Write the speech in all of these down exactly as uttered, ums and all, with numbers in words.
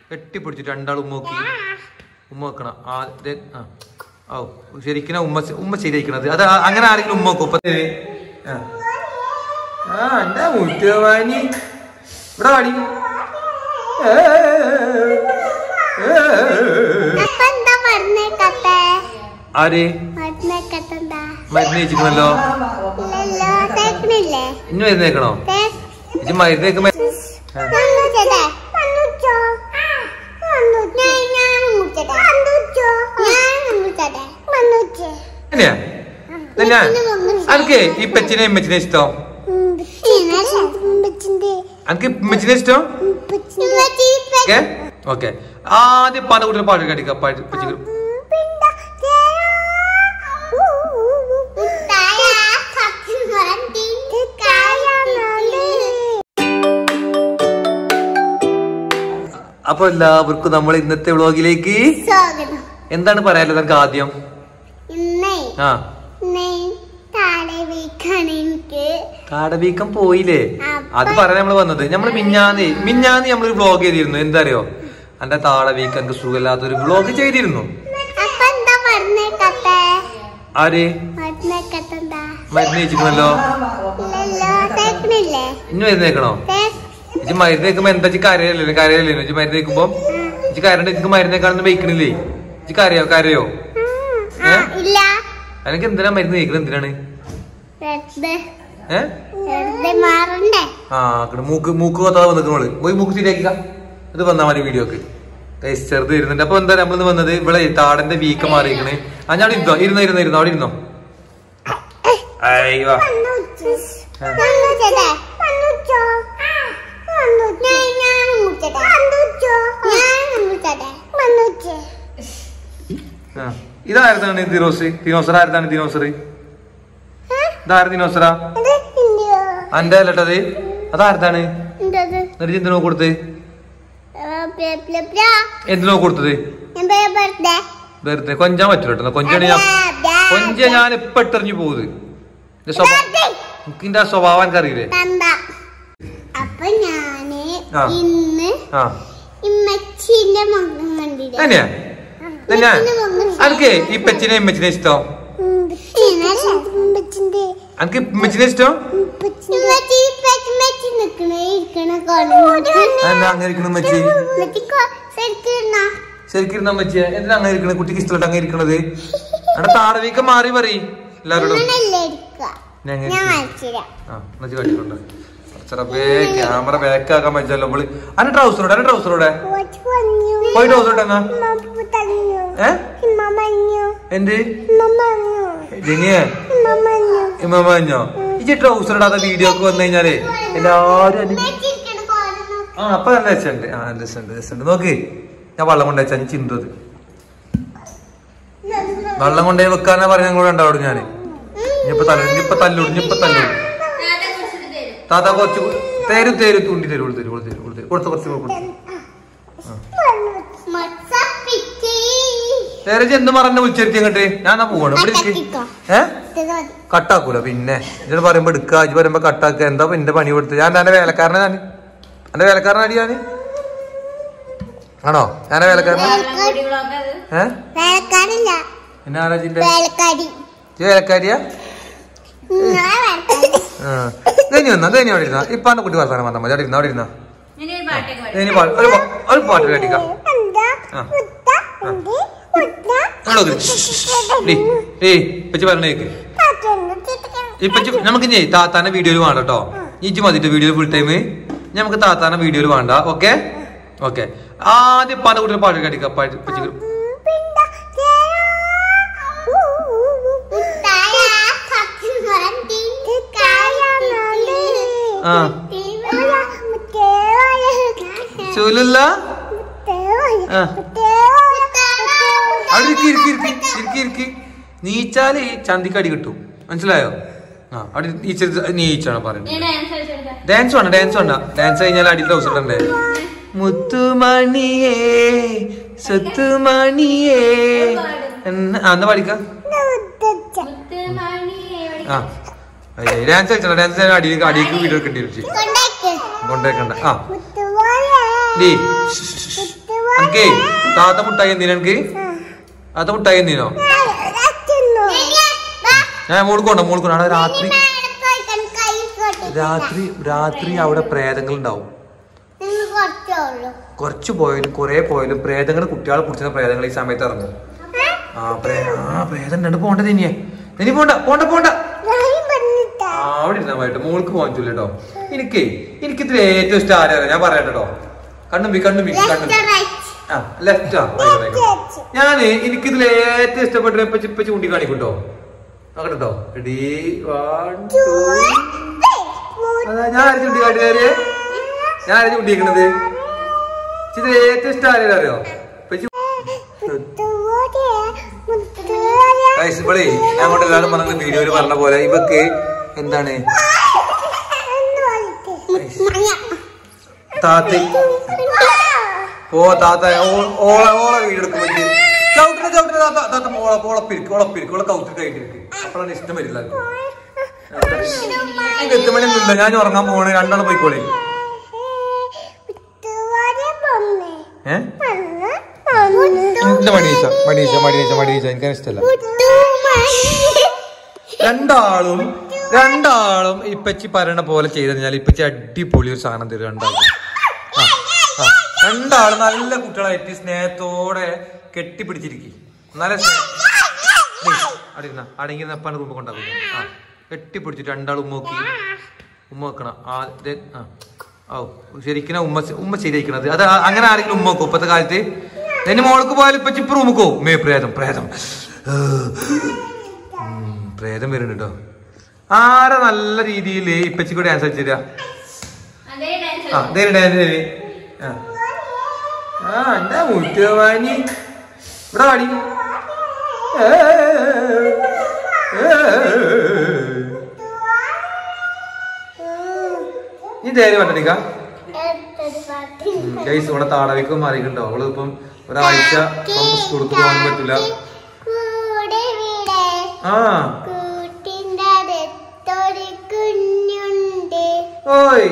കെട്ടിപ്പിടിച്ചിട്ട് രണ്ടാൾ ഉമ്മ നോക്കി ഉമ്മ വെക്കണം ആദ്യം ആ ഓ ശരിക്കും ഉമ്മ ഉമ്മ ശരിയാക്കണത് അത് അങ്ങനെ ആരെങ്കിലും ഉമ്മ നോക്കും ഇപ്പൊ ആ എന്താ മുറ്റവാനി ഇവിടെ വാടി ആര് മരുന്ന് വെച്ചിക്കണല്ലോ ഇനി മരുന്ന് വെക്കണോ ഇത് മരുന്ന് വെക്കുമ്പോ അനക്ക് ഈ പെച്ചിനെ ഇമ്മച്ചിനെ ഇഷ്ടം അനക്ക് ഇമ്മച്ചിനെ ഇഷ്ടം ഓക്കെ ആദ്യം പല കൂട്ടിന് പാട്ട് കടിക്കാം പച്ചിക്ക് അപ്പൊ എല്ലാവർക്കും നമ്മൾ ഇന്നത്തെ വ്ളോഗിലേക്ക് എന്താണ് പറയാനുള്ളത് നമുക്ക് ആദ്യം ആ താടവീക്കം പോയില്ലേ അത് പറയാൻ നമ്മള് വന്നത് നമ്മള് മിഞ്ഞാന്ന് മിഞ്ഞാന്ന് നമ്മളൊരു വ്ളോഗ് ചെയ്തിരുന്നു എന്താ അറിയോ എന്റെ താടവീക്കം എനിക്ക് സുഖമില്ലാത്തൊരു വ്ളോഗ് ചെയ്തിരുന്നു ആര് മരുന്ന് വെച്ചിക്കണല്ലോ ഇനി മരുന്ന് വെക്കണോ ഇജ് മരുന്ന് വെക്കുമ്പോ എന്താ കരയല്ലേ കരയല്ലേ ഇജ് മരുന്ന് വെക്കുമ്പോ ഇജ് കരണ്ട് എനിക്ക് മരുന്ന് വെക്കാനൊന്നും വെക്കണില്ലേ ഇജ് കരയോ കരയോ ഏ എനിക്ക് എന്തിനാ മരുന്ന് വെക്കണത് എന്തിനാണ് ആ മൂക്ക് മൂക്ക് കൊത്താതെ വന്നിക്കണോള് പോയി മൂക്ക് ശരിയാക്കിക്ക ഇത് വന്നാ മതി വീഡിയോക്ക് ചെറുത് ഇരുന്നുണ്ട് അപ്പൊ എന്താ നമ്മളിന്ന് വന്നത് ഇവിടെ താടന്റെ വീക്കം മാറിയിരിക്കണേ ആ ഞാൻ ഇരുന്നോ ഇരുന്നോ ഇരുന്നോ ഇരുന്നോ അവിടെ ഇരുന്നോ അയ്യോ ഇതാരതാണ് ദിനോസ് ദിനോസർ ആരതാണ് ദിനോസർ ഇതാര ദിനോസറാ അന്റെ അല്ലട്ടത് അതാരതാണ് എന്തിനോ കൊടുത്ത് എന്തിനോ കൊടുത്തത് വെറുതെ കൊഞ്ചാൻ പറ്റൂട്ടോ കൊഞ്ചാണ് ഞാൻ കൊഞ്ച ഞാൻ ഇപ്പൊ ഇട്ടെറിഞ്ഞു പോകുന്നത് എനിക്കിന്റെ സ്വഭാവം എനിക്ക് അറിയില്ലേ തന്നെയാ തന്നെയാ അനക്ക് ഈ പെച്ചിനെ ഇമ്മച്ചിനെ ഇഷ്ടം അനക്ക് ഇമ്മച്ചിനെ ഇഷ്ടം എന്താ അങ്ങനെ ഇരിക്കണ മച്ചി ശരിക്കിരുന്ന മച്ചിയ എന്തിനാ അങ്ങനെ ഇരിക്കണ കുട്ടിക്ക് ഇഷ്ടമല്ല അങ്ങനെ ഇരിക്കണത് അവിടെ താടവീക്ക മാറി പറയും എല്ലാരോടും കാട്ടിക്കൊണ്ട് ക്യാമറ ബാക്ക് ആക്കാൻ പറ്റല്ലോ നമ്മള് അന്റെ ട്രൗസറോടെ അന്റെ ട്രൗസറോടെ പോയി ട്രൗസറോടെ എന്നാ എന്ത് ജിനിയെ ഇമ്മഞ്ഞോ ഈ ട്രൗസർ ഇടാത്ത വീഡിയോ ഒക്കെ വന്നു കഴിഞ്ഞാല് എല്ലാരും ആ അപ്പൊ നല്ല രസമുണ്ട് ആ രസമുണ്ട് രസമുണ്ട് നോക്ക് ഞാൻ വെള്ളം കൊണ്ടുവച്ചാ ചിന്തത് വെള്ളം കൊണ്ടുപോയി വെക്കാനാ പറഞ്ഞ കൂടെ ഉണ്ടാവും ഞാന് ഇനിയിപ്പൊ തല്ലു ഇനിയിപ്പൊ തല്ലൂടും ഇനിയിപ്പൊ തല്ലൂടും താത്ത കുറച്ച് തരും തരും തുണ്ടി തരും തരും തരും തരും കൊടുത്ത് കുറച്ച് കൊടുത്തു തേരച്ച് എന്ത് പറഞ്ഞ വിളിച്ചിരുത്തി അങ്ങോട്ട് ഞാൻ പോവാണ് ഏ കട്ടാക്കൂല പിന്നെ ഇതിന് പറയുമ്പോ എടുക്കുക ഇത് പറയുമ്പോ കട്ടാക്കുക എന്താ എന്റെ പണി കൊടുത്ത് ഞാൻ എന്റെ വേലക്കാരനെ ഞാൻ എന്റെ വേലക്കാരനടി ഞാന് ആണോ ഞാനെ വേലക്കാരന ഏഹ് പിന്നെ ആരാജിന്റെ വേലക്കാരിയാ കഴിഞ്ഞു വന്നാ കഴിഞ്ഞു അവിടെ ഇരുന്ന ഇപ്പൊ എന്റെ കുട്ടി വർത്താനം വന്നാ മതി അവിടെ ഇരുന്ന അവിടെ ഇരുന്ന ഒരു പാട്ട് കേട്ടിക്കാം പറഞ്ഞേക്ക് ഇപ്പൊ നമുക്ക് താത്താന്റെ വീഡിയോയിൽ വേണ്ട കേട്ടോ ഇജ്ജ് മതിട്ട് വീഡിയോയിൽ ഫുൾ ടൈം നമുക്ക് താത്താന്റെ വീഡിയോയിൽ വേണ്ട ഓക്കെ ഓക്കെ ആദ്യം പല കുട്ടികൾ പാട്ട് കേട്ടിക്കാം ചൂലല്ല അവിടെ ഇരിക്കി ഇരിക്കി ഇരിക്കി ഇരിക്കി നീച്ചാല് ചന്തിക്കടി കിട്ടും മനസ്സിലായോ ആ അവിടെ നീച്ചാണ് പറയുന്നത് ഡാൻസ് വേണ്ട ഡാൻസ് വേണ്ട ഡാൻസ് കഴിഞ്ഞാൽ അടിയിൽ ദിവസം ഇടണ്ടേ മുത്തുമണിയേ സ്വത്തുമണിയേ എന്നാ പഠിക്കാം ആ ഡാൻസ് കളിച്ചോ ഡാൻസ് അടിയിൽ അടിയിലേക്ക് വീഡിയോ എടുക്കേണ്ടി വരും കൊണ്ടേക്കണ്ട ആ എനിക്കേ താത്ത മുട്ടായി എന്തിനാ എനിക്ക് താത്ത മുട്ടായി എന്തിനോ ഞാൻ മോൾക്കൊണ്ടോ മോൾക്കൊണ്ടോ രാത്രി രാത്രി രാത്രി അവിടെ പ്രേതങ്ങൾ ഉണ്ടാവും. കുറച്ച് പോയാലും കുറെ പോയാലും പ്രേതങ്ങൾ കുട്ടികളെ കുടിച്ച പ്രേതങ്ങൾ ഈ സമയത്ത് ഇറങ്ങും. ആ പ്രേ ആ പ്രേതം ഉണ്ട് പോണ്ട തന്നെയേ ഇനി പോണ്ട പോണ്ട പോണ്ട അവിടെ ഇരുന്നാ പോയിട്ട് മോൾക്ക് പോകാൻ ചൊല്ലു കേട്ടോ. എനിക്കേ എനിക്കിതിൽ ഏറ്റവും ഇഷ്ടം ആരാണ് ഞാൻ പറയട്ടോ. കണ്ണുമ്പി കണ്ണുമ്പി കണ്ണു ആ ലെഫ്റ്റാ ഞാന് എനിക്കിതിൽ ഏറ്റവും ഇഷ്ടപ്പെട്ട ഇപ്പൊ ഇപ്പൊ ചൂണ്ടി കാണിക്കൂട്ടോ നോക്കട്ടോ. റെഡി വൺ ടു അതാ ഞാൻ ആര് ചൂണ്ടി കാട്ടിയാര് ഞാൻ ആര് ചൂണ്ടിയിരിക്കണത് ഇതിൽ ഏറ്റവും ഇഷ്ടം ആരെയും അറിയോ ഇവിടെ ഞാൻ കൊണ്ട് എല്ലാവരും പറഞ്ഞ വീഡിയോയില് പറഞ്ഞ പോലെ ഇവക്ക് എന്താണ് താത്ത ഓ താത്ത ഓളെ ഓളെ വീഡിയോ എടുക്കുമ്പോ ചവിട്ടിന് ചവിട്ടിന് താത്ത താത്ത ഓളപ്പിരിക്കും ഓളപ്പിരിക്കും ഓളെ കൗത്തിട്ട് കഴിഞ്ഞിരിക്കും. അപ്പോഴാണ് ഇഷ്ടം വരില്ല എട്ട് മണിയൊന്നുമില്ല ഞാൻ ഉറങ്ങാൻ പോണേ രണ്ടാളും പോയിക്കോളെ. ഏഹ് മണീച്ച മണീച്ച മണീച്ച മണീച്ച എനിക്ക് ഇഷ്ടമല്ല. രണ്ടാളും രണ്ടാളും ഇപ്പച്ചി പറയണ പോലെ ചെയ്ത് കഴിഞ്ഞാൽ ഇപ്പച്ചി അടിപൊളി ഒരു സാധനം തരും. രണ്ടാളും രണ്ടാളും നല്ല കുട്ടികളായിട്ട് സ്നേഹത്തോടെ കെട്ടിപ്പിടിച്ചിരിക്കും. നല്ല അടിയിരുന്ന അടങ്ങി നപ്പാണ് റൂമ് കൊണ്ടാക്കുന്നത്. ആ കെട്ടിപ്പിടിച്ചിട്ട് രണ്ടാളും ഉമ്മ നോക്കി ഉമ്മ വെക്കണം. ആ ഓ ശരിക്കും ഉമ്മ ഉമ്മ ശരിയാക്കണത് അത് അങ്ങനെ ആരെങ്കിലും ഉമ്മ വെക്കും ഇപ്പത്തെ കാലത്ത്. എന്നെ മോൾക്ക് പോയാലും ഇപ്പൊ ഇപ്പൊ റൂമുക്കോ മേ പ്രേതം പ്രേതം പ്രേതം വരുന്നുണ്ട് കേട്ടോ. ആരാ നല്ല രീതിയിൽ ഇപ്പച്ചിക്ക് ഡാൻസ് കളിച്ചില്ല ആ അതേ ഡാൻസ് ആ എന്താ മുറ്റവാനി ഇവിടെ പാടി നീ ധൈര്യം പറ്റണിക്ക ഗൈസ് ഇവിടെ താടവിക്കും മാറിയിട്ടുണ്ടോ. അവള് ഇപ്പം ഒരാഴ്ച നമുക്ക് സ്കൂൾക്ക് പോകാൻ പറ്റില്ല. ആ ഓയ്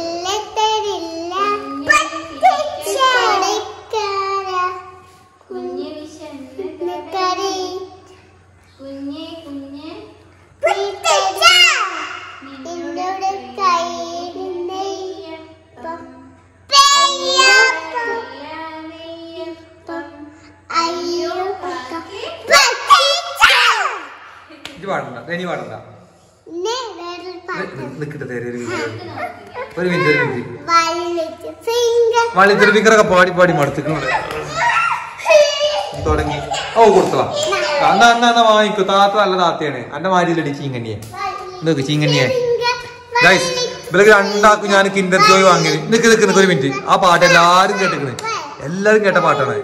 പാടണ്ട ഇനി പാടണ്ട നിക്കട്ടെ ഒരു മിനിറ്റ് ഒരു മിനിറ്റ് വള്ളിത്തിരി ഫിംഗറൊക്കെ പാടി പാടി മടുത്തിട്ടുണ്ട് തുടങ്ങി. ഓ കൊടുത്തതാ എന്നാ എന്നാ എന്നാ വാങ്ങിക്കോ. താത്ത നല്ല താത്തയാണ്. എന്റെ മാരിയിലടി ചീങ്കണ്ണിയെ നോക്ക് ചീങ്കണ്ണിയെ. ഗൈസ് ഇവർക്ക് രണ്ടാക്കും ഞാൻ കിൻഡർ ജോയ് വാങ്ങിയത്. നിക്ക് നിക്ക് നിക്ക് ഒരു മിനിറ്റ്. ആ പാട്ട് എല്ലാരും കേട്ടിക്കണ് എല്ലാരും കേട്ട പാട്ടാണ്.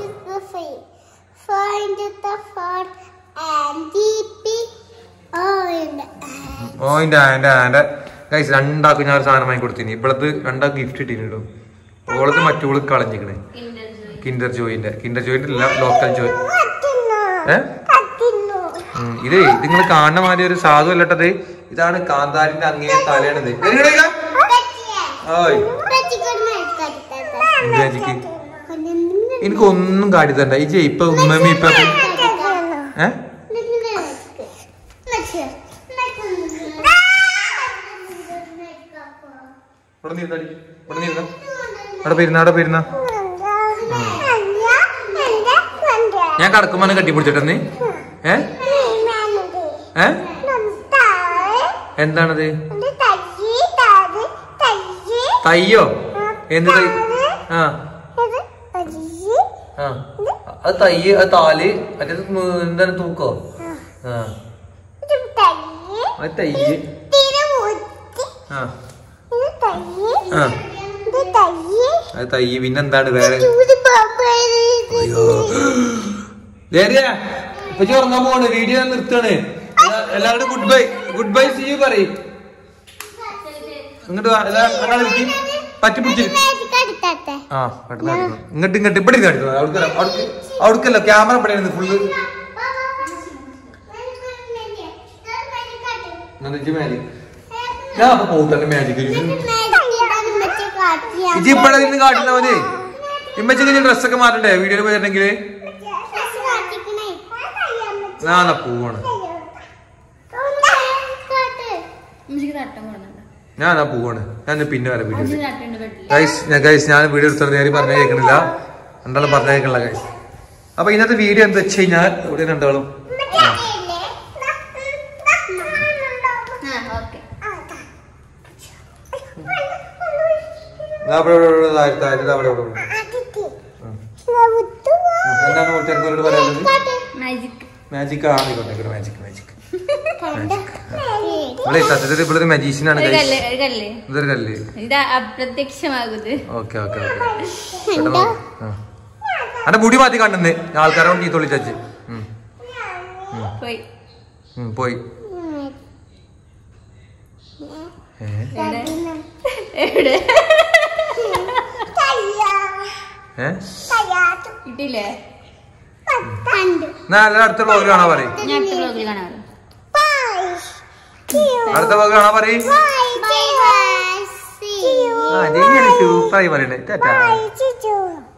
ഓ എന്റെ എന്റെ എന്റെ ഗൈസ് രണ്ടാക്കും ഞാൻ ഒരു സാധനം വാങ്ങി കൊടുത്തിന്. ഇവിടത്ത് രണ്ടാൾക്ക് ഗിഫ്റ്റ് ഇട്ടിട്ടുണ്ടോ. ഓളത് മറ്റോള് കളഞ്ഞിക്കണേ കിൻഡർ ജോയിന്റെ കിൻഡർ ജോയിന്റെ അല്ല ലോക്കൽ ജോയ്. ഏ ഇത് നിങ്ങൾ കാണുന്ന മാതിരി ഒരു സാധു അല്ലട്ടത്. ഇതാണ് കാന്താരിന്റെ അങ്ങേ തലയാണിത്. എനിക്ക് ഒന്നും കാട്ടി തരണ്ട. ഈ ഇപ്പൊ ഉമ്മമ്മ ഇപ്പൊ ഏ അവിടെ പെരുന്ന അവിടെ പെരുന്ന ഞാൻ കടക്കുമ്പോ കെട്ടിപ്പിടിച്ചിട്ടെന്ന് ഏ ഏ എന്താണത് തയ്യോ എന്ത് തൈ ആ ആ അത് തയ്യ് അത് താല് മറ്റേ എന്താണ് തൂക്കോ ആ അത് തയ്യ് ആ ആ അത് തയ്യ് പിന്നെന്താണ് വേറെ. ഇപ്പൊ ഉറങ്ങാൻ പോണ് വീഡിയോ നിർത്താണ്. എല്ലാവരും good bye good bye see you പറയും. ഇങ്ങോട്ട് പറ്റി പിടിച്ചിട്ട് ആ ഇങ്ങോട്ട് ഇങ്ങോട്ട് ഇവിടെ കാണിക്കുന്നത് അവിടേക്ക് അവിടേക്കല്ലോ ക്യാമറ ഇവിടെ ഫുള്ള് മാജിക്. ഞാൻ അപ്പൊ പോട്ടെ മാജിക് ഇജി ഇവിടെ നിന്ന് കാട്ടുന്ന മതി ഇമ്മച്ചിക്ക് ഡ്രസ്സൊക്കെ മാറ്റണ്ടേ വീഡിയോയിൽ പോയിട്ടുണ്ടെങ്കിൽ ഞാൻ പോവാണ് ഞാൻ പോവാണ് ഞാൻ പിന്നെ വരാം വീഡിയോ ഗൈസ് ഞാൻ ഗൈസ് ഞാൻ വീഡിയോ എടുത്തത് ഞാൻ പറഞ്ഞ കേൾക്കണില്ല രണ്ടാളും പറഞ്ഞ കേൾക്കണില്ല ഗൈസ്. അപ്പൊ ഇന്നത്തെ വീഡിയോ എന്താ വെച്ച് കഴിഞ്ഞാൽ ഇവിടെ രണ്ടാളും എന്താണ് കൂട്ടുകാരോട് പറയാനുള്ളത്? മാജിക് ആയിക്കോട്ടെ മാജിക് മാജിക് ഇവിടെ സത്യത്തിൽ ഇവിടെ ഒരു മജീഷ്യനാണ്. ഇതൊരു കല്ല് ഓക്കെ ഓക്കെ ഓക്കെ അന്റെ മുടി മാറ്റി കണ്ടെന്ന് ആൾക്കാരെ ഈ തൊളിച്ചു പോയി. അടുത്ത വ്ലോഗ് കാണാൻ പറയും അടുത്ത വ്ലോഗ് കാണാൻ പറയും സൂപ്പറായി പറയണ്ടേ.